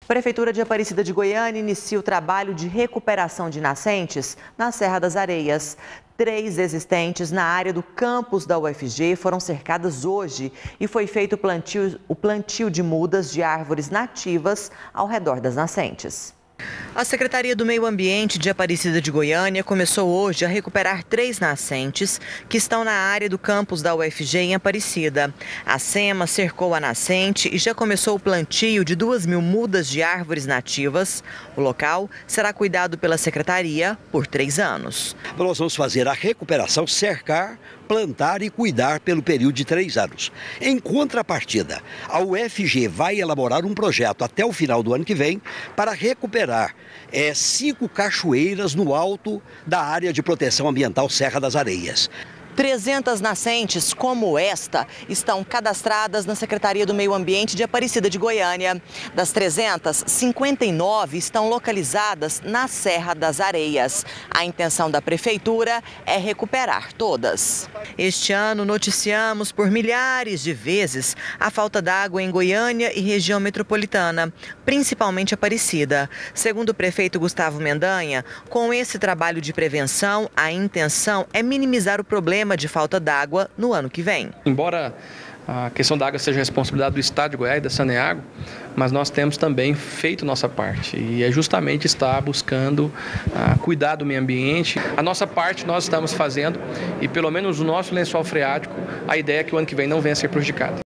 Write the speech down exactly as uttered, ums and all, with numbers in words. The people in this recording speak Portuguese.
Prefeitura de Aparecida de Goiânia inicia o trabalho de recuperação de nascentes na Serra das Areias. Três existentes na área do campus da U F G foram cercadas hoje e foi feito o plantio, o plantio de mudas de árvores nativas ao redor das nascentes. A Secretaria do Meio Ambiente de Aparecida de Goiânia começou hoje a recuperar três nascentes que estão na área do campus da U F G em Aparecida. A SEMA cercou a nascente e já começou o plantio de duas mil mudas de árvores nativas. O local será cuidado pela Secretaria por três anos. Nós vamos fazer a recuperação, cercar, plantar e cuidar pelo período de três anos. Em contrapartida, a U F G vai elaborar um projeto até o final do ano que vem para recuperar é, cinco cachoeiras no alto da área de proteção ambiental Serra das Areias. trezentas nascentes como esta estão cadastradas na Secretaria do Meio Ambiente de Aparecida de Goiânia. Das trezentas, cinquenta e nove estão localizadas na Serra das Areias. A intenção da Prefeitura é recuperar todas. Este ano noticiamos por milhares de vezes a falta d'água em Goiânia e região metropolitana, principalmente Aparecida. Segundo o prefeito Gustavo Mendanha, com esse trabalho de prevenção, a intenção é minimizar o problema de falta d'água no ano que vem. Embora a questão da água seja responsabilidade do Estado de Goiás e da Saneago, mas nós temos também feito nossa parte e é justamente estar buscando uh, cuidar do meio ambiente. A nossa parte nós estamos fazendo e pelo menos o nosso lençol freático, a ideia é que o ano que vem não venha a ser prejudicado.